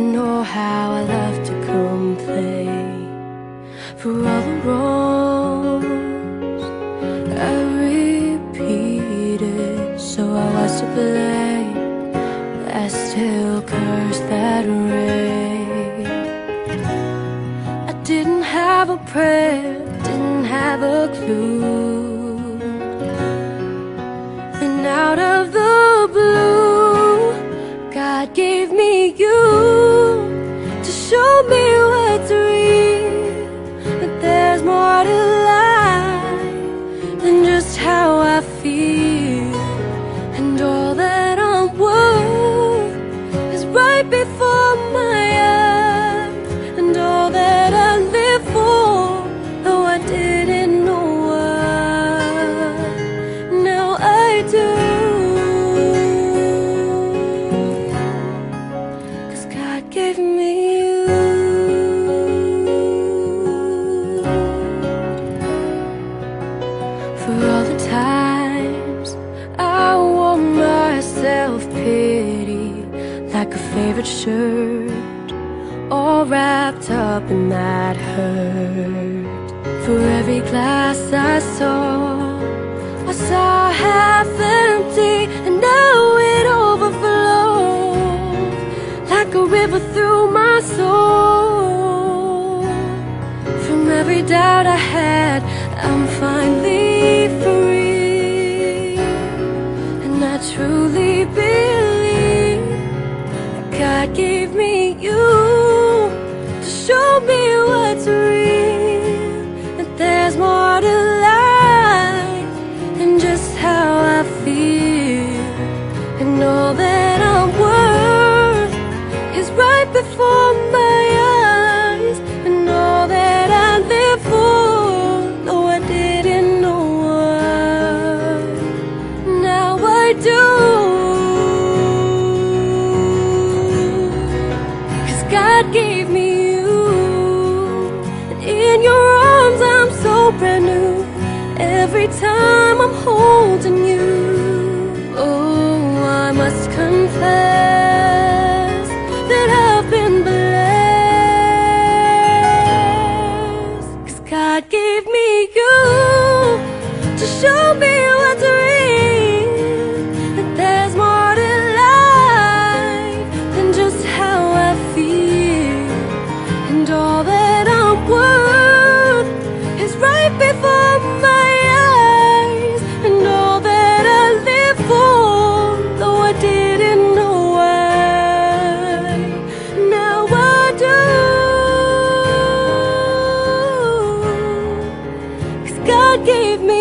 know how I love to complain for all the wrongs I repeated. So I was to blame, I still curse that rain. I didn't have a prayer, didn't have a clue. Then out of the blue, God gave me you to show me what's real, that there's more to life than just how I feel. And all that I'm worth is right before my eyes, and all that I live for, though I didn't know why, now I do. Gave me you. For all the times I wore my self-pity like a favorite shirt, all wrapped up in that hurt. For every glass I saw half empty, and now it overflows like a river through my soul. From every doubt I had, I'm finally free, and I truly believe that God gave me you to show me what's real, that there's more to life than just how I feel. And all that I'm worth is right before my eyes, and all that I live for, though I didn't know why, now I do. 'Cause God gave me you, and in your arms I'm so brand new every time I'm holding you. Oh, I must confess that I've been blessed. 'Cause God gave me you to show me what's real, that there's more to life than just how I feel. And all that I'm worth is right before my eyes, and all that I live for, though I didn't know why, now I do. 'Cause God gave me